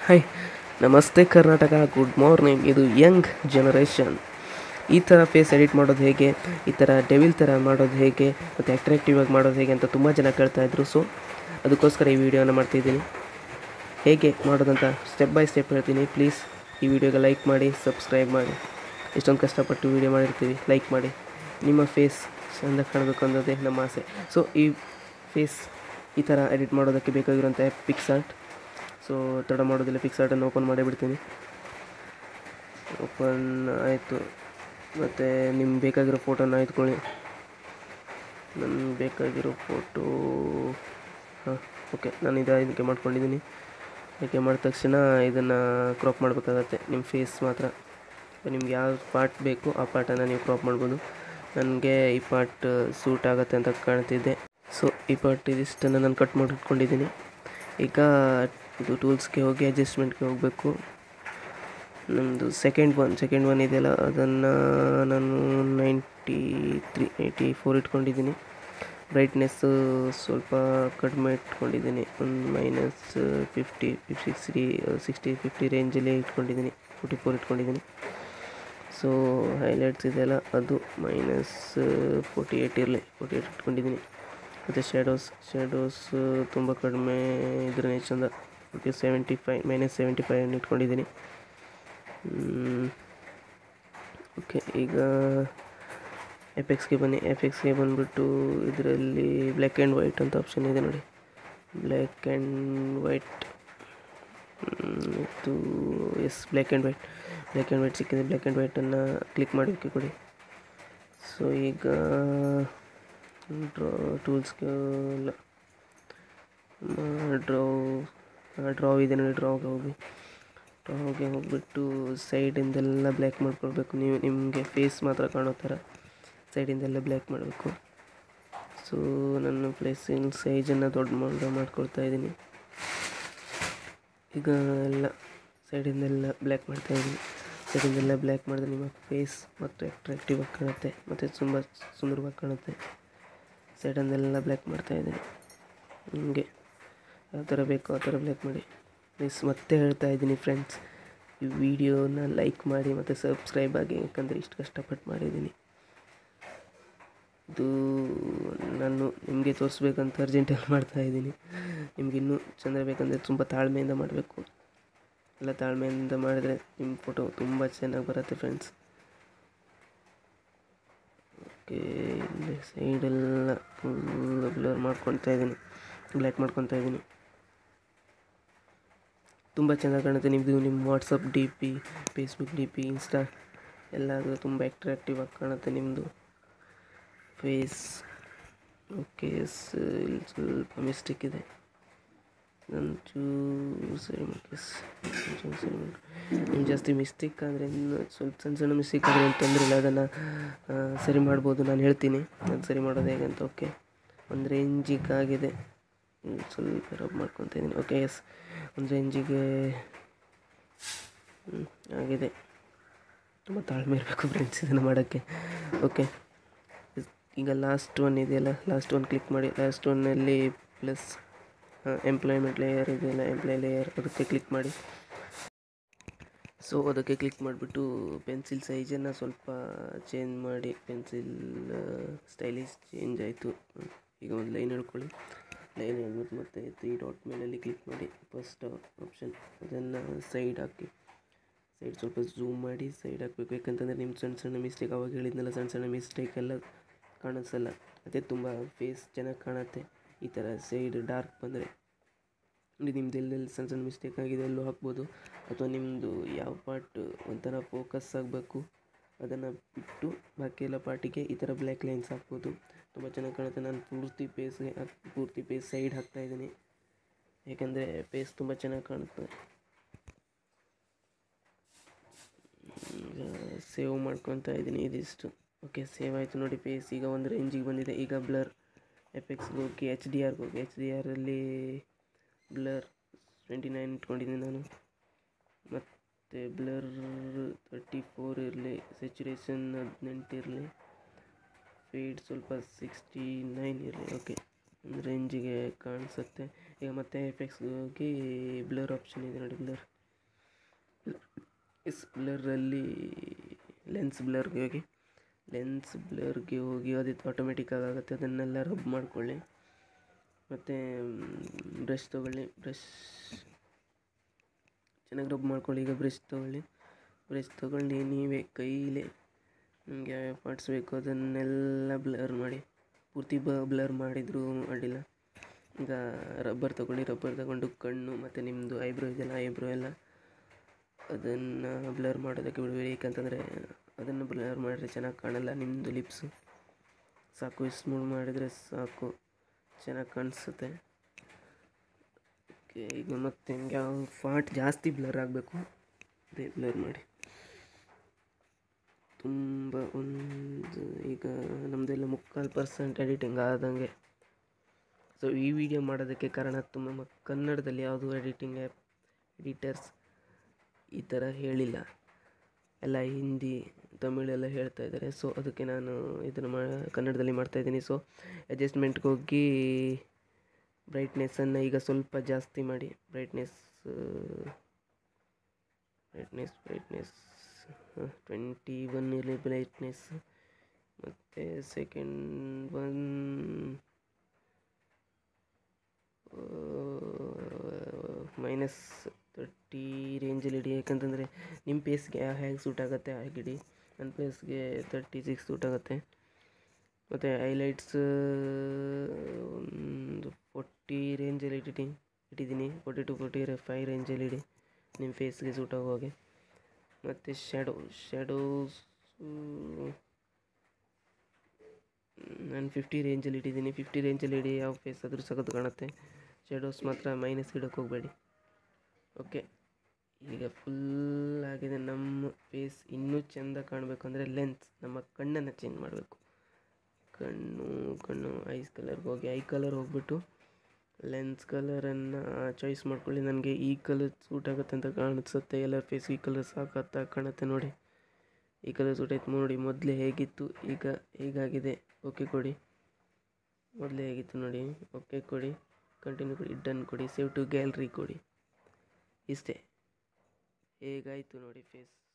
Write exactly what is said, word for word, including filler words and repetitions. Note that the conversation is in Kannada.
ಹಾಯ್, ನಮಸ್ತೆ ಕರ್ನಾಟಕ, ಗುಡ್ ಮಾರ್ನಿಂಗ್. ಇದು ಯಂಗ್ ಜನರೇಷನ್. ಈ ಥರ ಫೇಸ್ ಎಡಿಟ್ ಮಾಡೋದು ಹೇಗೆ, ಈ ಥರ ಡೆವಿಲ್ ಥರ ಮಾಡೋದು ಹೇಗೆ, ಮತ್ತು ಅಟ್ರಾಕ್ಟಿವ್ ಆಗಿ ಮಾಡೋದು ಹೇಗೆ ಅಂತ ತುಂಬ ಜನ ಕೇಳ್ತಾಯಿದ್ರು. ಸೊ ಅದಕ್ಕೋಸ್ಕರ ಈ ವಿಡಿಯೋನ ಮಾಡ್ತಿದ್ದೀನಿ. ಹೇಗೆ ಮಾಡೋದಂತ ಸ್ಟೆಪ್ ಬೈ ಸ್ಟೆಪ್ ಹೇಳ್ತೀನಿ. ಪ್ಲೀಸ್ ಈ ವಿಡಿಯೋಗೆ ಲೈಕ್ ಮಾಡಿ, ಸಬ್ಸ್ಕ್ರೈಬ್ ಮಾಡಿ. ಇಷ್ಟೊಂದು ಕಷ್ಟಪಟ್ಟು ವಿಡಿಯೋ ಮಾಡಿರ್ತೀವಿ, ಲೈಕ್ ಮಾಡಿ. ನಿಮ್ಮ ಫೇಸ್ ಚೆಂದ ಕಾಣಬೇಕು ಅನ್ನೋದೇ ನಮ್ಮ ಆಸೆ. ಸೊ ಈ ಫೇಸ್ ಈ ಥರ ಎಡಿಟ್ ಮಾಡೋದಕ್ಕೆ ಬೇಕಾಗಿರೋಂಥ ಆ್ಯಪ್ ಪಿಕ್ಸಾರ್ಟ್. ಸೊ ತಡ ಮಾಡೋದಿಲ್ಲ, ಪಿಕ್ಸಾರ್ಟನ್ನು ಓಪನ್ ಮಾಡೇ ಬಿಡ್ತೀನಿ. ಓಪನ್ ಆಯಿತು. ಮತ್ತು ನಿಮ್ಗೆ ಬೇಕಾಗಿರೋ ಫೋಟೋನ ಆಯ್ದುಕೊಳ್ಳಿ. ನಮ್ಗೆ ಬೇಕಾಗಿರೋ ಫೋಟೋ ಹಾಂ ಓಕೆ, ನಾನು ಇದು ಇದಕ್ಕೆ ಮಾಡ್ಕೊಂಡಿದ್ದೀನಿ. ಇದಕ್ಕೆ ಮಾಡಿದ ತಕ್ಷಣ ಇದನ್ನು ಕ್ರಾಪ್ ಮಾಡಬೇಕಾಗತ್ತೆ, ನಿಮ್ಮ ಫೇಸ್ ಮಾತ್ರ. ನಿಮ್ಗೆ ಯಾವ ಪಾರ್ಟ್ ಬೇಕು ಆ ಪಾರ್ಟನ್ನು ನೀವು ಕ್ರಾಪ್ ಮಾಡ್ಬೋದು. ನನಗೆ ಈ ಪಾರ್ಟ್ ಸೂಟ್ ಆಗುತ್ತೆ ಅಂತ ಕಾಣ್ತಿದ್ದೆ. ಸೊ ಈ ಪಾರ್ಟ್ ಇದಿಷ್ಟನ್ನು ನಾನು ಕಟ್ ಮಾಡಿ ಇಟ್ಕೊಂಡಿದ್ದೀನಿ. ಈಗ ಇದು ಟೂಲ್ಸ್ಗೆ ಹೋಗಿ ಅಡ್ಜಸ್ಟ್ಮೆಂಟ್ಗೆ ಹೋಗಬೇಕು. ನಮ್ಮದು ಸೆಕೆಂಡ್ ಒನ್ ಸೆಕೆಂಡ್ ಒನ್ ಇದೆಯಲ್ಲ, ಅದನ್ನು ನಾನು ನೈಂಟಿ ತ್ರೀ ಏಯ್ಟಿ ಫೋರ್ ಇಟ್ಕೊಂಡಿದ್ದೀನಿ. ಬ್ರೈಟ್ನೆಸ್ಸು ಸ್ವಲ್ಪ ಕಡಿಮೆ ಇಟ್ಕೊಂಡಿದ್ದೀನಿ, ಒಂದು minus fifty fifty sixty sixty fifty ರೇಂಜಲ್ಲಿ ಇಟ್ಕೊಂಡಿದ್ದೀನಿ. ಫೋರ್ಟಿ ಫೋರ್ ಇಟ್ಕೊಂಡಿದ್ದೀನಿ. ಸೊ ಹೈಲೈಟ್ಸ್ ಇದೆಯಲ್ಲ, ಅದು ಮೈನಸ್ ಫೋರ್ಟಿ ಏಯ್ಟ್ ಇರಲಿ, ಫೋರ್ಟಿ ಏಯ್ಟ್ ಇಟ್ಕೊಂಡಿದ್ದೀನಿ. ಮತ್ತು ಶ್ಯಾಡೋಸ್ ಶ್ಯಾಡೋಸ್ ತುಂಬ ಕಡಿಮೆ ಇದ್ರೆ ಚಂದ. Okay, seventy five minus seventy five ಇಟ್ಕೊಂಡಿದ್ದೀನಿ. ಓಕೆ, ಈಗ ಎಫೆಕ್ಟ್ಸ್ಗೆ ಬನ್ನಿ. ಎಫೆಕ್ಟ್ಸ್ಗೆ ಬಂದುಬಿಟ್ಟು ಇದರಲ್ಲಿ ಬ್ಲ್ಯಾಕ್ ಆ್ಯಂಡ್ ವೈಟ್ ಅಂತ ಆಪ್ಷನ್ ಇದೆ ನೋಡಿ. ಬ್ಲ್ಯಾಕ್ ಆ್ಯಂಡ್ ವೈಟ್ ಇದು ಎಸ್ black and white black and white ಸಿಕ್ಕಿದೆ. ಬ್ಲ್ಯಾಕ್ ಆ್ಯಂಡ್ ವೈಟನ್ನು ಕ್ಲಿಕ್ ಮಾಡೋಕ್ಕೆ ಕೊಡಿ. ಸೊ ಈಗ ಡ್ರಾ ಟೂಲ್ಸ್ಗೆ ಇಲ್ಲ, ಡ್ರಾ ಡ್ರಾ ಇದೆ ನೋಡಿ. ಡ್ರಾಗೆ ಹೋಗಿ ಡ್ರಾಗೆ ಹೋಗ್ಬಿಟ್ಟು ಸೈಡಿಂದೆಲ್ಲ ಬ್ಲ್ಯಾಕ್ ಮಾಡ್ಕೊಳ್ಬೇಕು. ನೀವು ನಿಮಗೆ ಫೇಸ್ ಮಾತ್ರ ಕಾಣೋ ಥರ ಸೈಡಿಂದೆಲ್ಲ ಬ್ಲ್ಯಾಕ್ ಮಾಡಬೇಕು. ಸೊ ನನ್ನ ಪ್ಲೇಸಿನ ಸೈಜನ್ನು ದೊಡ್ಡ ಮಾಡಿ ಮಾಡ್ಕೊಳ್ತಾ ಇದ್ದೀನಿ. ಈಗ ಎಲ್ಲ ಸೈಡಿಂದೆಲ್ಲ ಬ್ಲ್ಯಾಕ್ ಮಾಡ್ತಾಯಿದ್ದೀನಿ. ಸೈಡಿಂದೆಲ್ಲ ಬ್ಲ್ಯಾಕ್ ಮಾಡಿದ್ರೆ ನಿಮ್ಮ ಫೇಸ್ ಮತ್ತು ಅಟ್ರಾಕ್ಟಿವ್ ಆಗಿ ಕಾಣುತ್ತೆ, ಮತ್ತು ತುಂಬ ಸುಂದರವಾಗಿ ಕಾಣುತ್ತೆ. ಸೈಡಿಂದೆಲ್ಲ ಬ್ಲ್ಯಾಕ್ ಮಾಡ್ತಾಯಿದ್ದೀನಿ. ನಿಮಗೆ ಯಾವ ಥರ ಬೇಕೋ ಆ ಥರ ಬ್ಲ್ಯಾಕ್ ಮಾಡಿ. ಪ್ಲೀಸ್ ಮತ್ತೆ ಹೇಳ್ತಾ ಇದ್ದೀನಿ ಫ್ರೆಂಡ್ಸ್, ಈ ವಿಡಿಯೋನ ಲೈಕ್ ಮಾಡಿ ಮತ್ತು ಸಬ್ಸ್ಕ್ರೈಬ್ ಆಗಿ, ಯಾಕಂದರೆ ಇಷ್ಟು ಕಷ್ಟಪಟ್ಟು ಮಾಡಿದ್ದೀನಿ. ಇದು ನಾನು ನಿಮಗೆ ತೋರಿಸ್ಬೇಕಂತ ಅರ್ಜೆಂಟಲ್ಲಿ ಮಾಡ್ತಾಯಿದ್ದೀನಿ. ನಿಮಗಿನ್ನೂ ಚೆಂದ ಬೇಕಂದರೆ ತುಂಬ ತಾಳ್ಮೆಯಿಂದ ಮಾಡಬೇಕು. ಎಲ್ಲ ತಾಳ್ಮೆಯಿಂದ ಮಾಡಿದರೆ ನಿಮ್ಮ ಫೋಟೋ ತುಂಬ ಚೆನ್ನಾಗಿ ಬರುತ್ತೆ ಫ್ರೆಂಡ್ಸ್. ಓಕೆ, ಇಲ್ಲಿ ಸೈಡೆಲ್ಲ ಫುಲ್ ಬ್ಲರ್ ಮಾಡ್ಕೊತಾ ಇದ್ದೀನಿ, ಬ್ಲ್ಯಾಕ್ ಮಾಡ್ಕೊತಾ ಇದ್ದೀನಿ. ತುಂಬ ಚೆನ್ನಾಗಿ ಕಾಣುತ್ತೆ ನಿಮ್ಮದು. ನಿಮ್ಮ WhatsApp D P, Facebook D P, Insta ಎಲ್ಲಾದರೂ ತುಂಬ ಅಟ್ರಾಕ್ಟಿವ್ ಆಗಿ ಕಾಣುತ್ತೆ ನಿಮ್ಮದು ಫೇಸ್. ಓಕೆ, ಇಲ್ಲಿ ಸ್ವಲ್ಪ ಮಿಸ್ಟೇಕ್ ಇದೆ, ಒಂಚೂರು ಸರಿ ಮಾಡಿ. ಒಂಚೂರು ಸರಿ ಮಾಡಿ. ನಿಮ್ಮ ಜಾಸ್ತಿ ಮಿಸ್ಟೇಕ್ ಆದರೆ, ಸ್ವಲ್ಪ ಸಣ್ಣ ಸಣ್ಣ ಮಿಸ್ಟೇಕ್ ಆದರೆ ಏನು ತೊಂದರೆ ಇಲ್ಲ, ಅದನ್ನು ಸರಿ ಮಾಡ್ಬೋದು. ನಾನು ಹೇಳ್ತೀನಿ ಅದು ಸರಿ ಮಾಡೋದು ಹೇಗೆ ಅಂತ. ಓಕೆ, ಒಂದು ರೇಂಜಿಗೆ ಆಗಿದೆ, ಸ್ವಲ್ಪ ರಬ್ ಮಾಡ್ಕೊತಾ ಇದ್ದೀನಿ. ಓಕೆ, ಎಸ್, ಒಂದು ರೇಂಜಿಗೆ ಆಗಿದೆ. ತುಂಬ ತಾಳ್ಮೆ ಇರಬೇಕು ಫ್ರೆಂಡ್ಸ್ ಇದನ್ನು ಮಾಡೋಕ್ಕೆ. ಓಕೆ, ಈಗ ಲಾಸ್ಟ್ ಒನ್ ಇದೆಯಲ್ಲ, ಲಾಸ್ಟ್ ಒನ್ ಕ್ಲಿಕ್ ಮಾಡಿ. ಲಾಸ್ಟ್ ಒನ್ನಲ್ಲಿ ಪ್ಲಸ್ ಎಂಪ್ಲಾಯ್ಮೆಂಟ್ ಲೇಯರ್ ಇದೆಯಲ್ಲ, ಎಂಪ್ಲಾಯ್ ಲೇಯರ್, ಅದಕ್ಕೆ ಕ್ಲಿಕ್ ಮಾಡಿ. ಸೊ ಅದಕ್ಕೆ ಕ್ಲಿಕ್ ಮಾಡಿಬಿಟ್ಟು ಪೆನ್ಸಿಲ್ ಸೈಜನ್ನು ಸ್ವಲ್ಪ ಚೇಂಜ್ ಮಾಡಿ. ಪೆನ್ಸಿಲ್ ಸ್ಟೈಲಿಶ್ ಚೇಂಜ್ ಆಯಿತು. ಈಗ ಒಂದು ಲೈನ್ ಹೇಳ್ಕೊಳ್ಳಿ. ಲೈನ್ ಹೇಳ್ಬಿಟ್ಟು ಮತ್ತೆ ತ್ರೀ ಡಾಟ್ ಮೇಲಲ್ಲಿ ಕ್ಲಿಕ್ ಮಾಡಿ, ಫಸ್ಟ್ ಆಪ್ಷನ್, ಅದನ್ನು ಸೈಡ್ ಹಾಕಿ. ಸೈಡ್ ಸ್ವಲ್ಪ ಝೂಮ್ ಮಾಡಿ ಸೈಡ್ ಹಾಕಬೇಕು. ಯಾಕಂತಂದರೆ ನಿಮ್ಮ ಸಣ್ಣ ಸಣ್ಣ ಮಿಸ್ಟೇಕ್, ಅವಾಗ ಹೇಳಿದ್ನಲ್ಲ, ಸಣ್ಣ ಸಣ್ಣ ಮಿಸ್ಟೇಕ್ ಎಲ್ಲ ಕಾಣಿಸಲ್ಲ. ಅದೇ ತುಂಬ ಫೇಸ್ ಚೆನ್ನಾಗಿ ಕಾಣುತ್ತೆ ಈ ಥರ ಸೈಡ್ ಡಾರ್ಕ್ ಬಂದರೆ. ನಿಮ್ಮದು ಎಲ್ಲೆಲ್ಲಿ ಸಣ್ಣ ಸಣ್ಣ ಮಿಸ್ಟೇಕ್ ಆಗಿದೆ ಎಲ್ಲೂ ಹಾಕ್ಬೋದು. ಅಥವಾ ನಿಮ್ಮದು ಯಾವ ಪಾರ್ಟ್ ಒಂಥರ ಫೋಕಸ್ ಆಗಬೇಕು ಅದನ್ನು ಬಿಟ್ಟು ಬಾಕಿ ಎಲ್ಲ ಪಾರ್ಟಿಗೆ ಈ ಥರ ಬ್ಲ್ಯಾಕ್ ಲೈನ್ಸ್ ಹಾಕ್ಬೋದು. ತುಂಬ ಚೆನ್ನಾಗಿ ಕಾಣುತ್ತೆ. ನಾನು ಪೂರ್ತಿ ಪೇಸ್ಗೆ ಪೂರ್ತಿ ಪೇಸ್ ಸೈಡ್ ಹಾಕ್ತಾಯಿದ್ದೀನಿ, ಏಕೆಂದರೆ ಪೇಸ್ ತುಂಬ ಚೆನ್ನಾಗಿ ಕಾಣುತ್ತೆ. ಸೇವ್ ಮಾಡ್ಕೊತಾ ಇದ್ದೀನಿ ಇದಿಷ್ಟು. ಓಕೆ, ಸೇವ್ ಆಯಿತು ನೋಡಿ ಫೇಸ್. ಈಗ ಒಂದು ರೇಂಜಿಗೆ ಬಂದಿದೆ. ಈಗ ಬ್ಲರ್ ಎಫೆಕ್ಟ್ಸ್ಗೆ ಹೋಗಿ ಎಚ್ ಡಿ ಆರ್ಗೆ ಹೋಗಿ. ಎಚ್ ಡಿ ಆರಲ್ಲಿ ಬ್ಲರ್ ಟ್ವೆಂಟಿ ನೈನ್ ಇಟ್ಕೊಂಡಿದ್ದೀನಿ ನಾನು. ಮತ್ತು ಬ್ಲರ್ ತರ್ಟಿ ಫೋರ್ ಇರಲಿ, ಸ್ಯಾಚುರೇಷನ್ ಹದಿನೆಂಟು ಇರಲಿ, ಫೀಡ್ ಸ್ವಲ್ಪ ಸಿಕ್ಸ್ಟಿ ನೈನ್ ಇರಲಿ. ಓಕೆ, ಒಂದು ರೇಂಜಿಗೆ ಕಾಣಿಸುತ್ತೆ. ಈಗ ಮತ್ತೆ ಎಫೆಕ್ಟ್ಸ್ಗೆ ಹೋಗಿ ಬ್ಲರ್ ಆಪ್ಷನ್ ಇದೆ ನೋಡಿ, ಬ್ಲರ್ ಎಸ್ ಬ್ಲರಲ್ಲಿ ಲೆನ್ಸ್ ಬ್ಲರ್ಗೆ ಹೋಗಿ ಲೆನ್ಸ್ ಬ್ಲರ್ಗೆ ಹೋಗಿ ಅದು ಆಟೋಮೆಟಿಕ್ಕಾಗಿ ಆಗುತ್ತೆ, ಅದನ್ನೆಲ್ಲ ರಬ್ ಮಾಡ್ಕೊಳ್ಳಿ. ಮತ್ತು ಬ್ರಷ್ ತೊಗೊಳ್ಳಿ, ಬ್ರಷ್ ಚೆನ್ನಾಗಿ ರಬ್ ಮಾಡ್ಕೊಳ್ಳಿ. ಈಗ ಬ್ರಷ್ ತೊಗೊಳ್ಳಿ, ಬ್ರಷ್ ತೊಗೊಂಡು ನೀವೇ ಕೈಲೇ ನಿಮಗೆ ಯಾವ ಪಾರ್ಟ್ಸ್ ಬೇಕು ಅದನ್ನೆಲ್ಲ ಬ್ಲರ್ ಮಾಡಿ. ಪೂರ್ತಿ ಬ ಬ್ಲರ್ ಮಾಡಿದರೂ ಅಡ್ಡಿಲ್ಲ. ಈಗ ರಬ್ಬರ್ ತೊಗೊಳ್ಳಿ, ರಬ್ಬರ್ ತಗೊಂಡು ಕಣ್ಣು ಮತ್ತು ನಿಮ್ಮದು ಐಬ್ರೋ ಇದೆಯಲ್ಲ, ಐಬ್ರೋ ಎಲ್ಲ ಅದನ್ನು ಬ್ಲರ್ ಮಾಡೋದಕ್ಕೆ ಬಿಡಬೇಡಿ. ಏಕೆಂತಂದರೆ ಅದನ್ನು ಬ್ಲರ್ ಮಾಡಿದ್ರೆ ಚೆನ್ನಾಗಿ ಕಾಣಲ್ಲ ನಿಮ್ಮದು ಲಿಪ್ಸು. ಸಾಕು, ಇಷ್ಟು ಮೂವ್ ಮಾಡಿದರೆ ಸಾಕು, ಚೆನ್ನಾಗಿ ಕಾಣಿಸುತ್ತೆ. ಓಕೆ, ಈಗ ಮತ್ತೆ ನಿಮ್ಗೆ ಯಾವ ಫಾಂಟ್ ಜಾಸ್ತಿ ಬ್ಲರ್ ಆಗಬೇಕು ಅದೇ ಬ್ಲರ್ ಮಾಡಿ. ತುಂಬ ಒಂದು ಈಗ ನಮ್ಮದೆಲ್ಲ ಮುಕ್ಕಾಲು ಪರ್ಸೆಂಟ್ ಎಡಿಟಿಂಗ್ ಆದಂಗೆ. ಸೊ ಈ ವಿಡಿಯೋ ಮಾಡೋದಕ್ಕೆ ಕಾರಣ ತುಂಬ ಕನ್ನಡದಲ್ಲಿ ಯಾವುದು ಎಡಿಟಿಂಗ್ ಆ್ಯಪ್ ಎಡಿಟರ್ಸ್ ಈ ಥರ ಹೇಳಿಲ್ಲ, ಎಲ್ಲ ಹಿಂದಿ ತಮಿಳೆಲ್ಲ ಹೇಳ್ತಾ ಇದ್ದಾರೆ. ಸೊ ಅದಕ್ಕೆ ನಾನು ಇದನ್ನು ಮಾ ಕನ್ನಡದಲ್ಲಿ ಮಾಡ್ತಾಯಿದ್ದೀನಿ. ಸೊ ಅಡ್ಜಸ್ಟ್ಮೆಂಟ್ಗೆ ಹೋಗಿ ಬ್ರೈಟ್ನೆಸ್ಸನ್ನು ಈಗ ಸ್ವಲ್ಪ ಜಾಸ್ತಿ ಮಾಡಿ. Brightness brightness brightness twenty one ಇರಲಿ ಬ್ರೈಟ್ನೆಸ್. ಮತ್ತು ಸೆಕೆಂಡ್ ಒನ್ ಮೈನಸ್ ತರ್ಟಿ ರೇಂಜಲ್ಲಿ ಇಡಿ. ಯಾಕಂತಂದರೆ ನಿಮ್ಮ ಪೇಸ್ಗೆ ಹೇಗೆ ಸೂಟ್ ಆಗುತ್ತೆ ಹಾಗಿಡಿ. ನನ್ನ ಪೇಸ್ಗೆ ತರ್ಟಿ ಸಿಕ್ಸ್ ಸೂಟ್ ಆಗುತ್ತೆ. ಮತ್ತು ಹೈಲೈಟ್ಸ್ ಒಂದು ಫೋರ್ಟಿ ರೇಂಜಲ್ಲಿ ಇಟ್ಟಿದ್ದೀನಿ ಇಟ್ಟಿದ್ದೀನಿ ಫೋರ್ಟಿ ಟು ಫೋರ್ಟಿ ಫೈವ್ ರೇಂಜಲ್ಲಿ ಇಡಿ, ನಿಮ್ಮ ಫೇಸ್ಗೆ ಸೂಟ್ ಆಗೋ ಹಾಗೆ. ಮತ್ತು ಶ್ಯಾಡೋ ಶ್ಯಾಡೋಸ್ ನಾನು ಫಿಫ್ಟಿ ರೇಂಜಲ್ಲಿ ಇಟ್ಟಿದ್ದೀನಿ. ಫಿಫ್ಟಿ ರೇಂಜಲ್ಲಿ ಇಡಿ, ಯಾವ ಫೇಸ್ ಆದರೂ ಸಖತ್ತು ಕಾಣುತ್ತೆ. ಶ್ಯಾಡೋಸ್ ಮಾತ್ರ ಮೈನಸ್ ಇಡೋಕ್ಕೆ ಹೋಗಬೇಡಿ. ಓಕೆ, ಈಗ ಫುಲ್ ಆಗಿದೆ. ನಮ್ಮ ಫೇಸ್ ಇನ್ನೂ ಚೆಂದ ಕಾಣಬೇಕು ಅಂದರೆ ಲೆನ್ಸ್, ನಮ್ಮ ಕಣ್ಣನ್ನು ಚೇಂಜ್ ಮಾಡಬೇಕು. ಕಣ್ಣು ಕಣ್ಣು ಐಸ್ ಕಲರ್ಗೆ ಹೋಗಿ, ಐ ಕಲರ್ ಹೋಗ್ಬಿಟ್ಟು ಲೆನ್ಸ್ ಕಲರನ್ನು ಚಾಯ್ಸ್ ಮಾಡ್ಕೊಳ್ಳಿ. ನನಗೆ ಈ ಕಲರ್ ಸೂಟ್ ಆಗುತ್ತೆ ಅಂತ ಕಾಣಿಸುತ್ತೆ. ಎಲ್ಲ ಫೇಸ್ ಈ ಕಲರ್ ಸಾಕತ್ತಾಗಿ ಕಾಣುತ್ತೆ ನೋಡಿ. ಈ ಕಲರ್ ಸೂಟ್ ಆಯ್ತು ನೋಡಿ. ಮೊದಲೇ ಹೇಗಿತ್ತು ಈಗ ಹೇಗಾಗಿದೆ. ಓಕೆ ಕೊಡಿ. ಮೊದಲೇ ಹೇಗಿತ್ತು ನೋಡಿ. ಓಕೆ ಕೊಡಿ, ಕಂಟಿನ್ಯೂ ಕೊಡಿ, ಡನ್ ಕೊಡಿ, ಸೇವ್ ಟು ಗ್ಯಾಲರಿ ಕೊಡಿ. ಇಷ್ಟೇ, ಹೇಗಾಯಿತು ನೋಡಿ ಫೇಸ್.